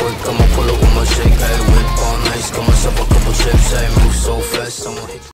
quick, I'ma pull up with my chick. Hey, whip on nice, got myself a couple chips. Hey, move so fast, I'ma hit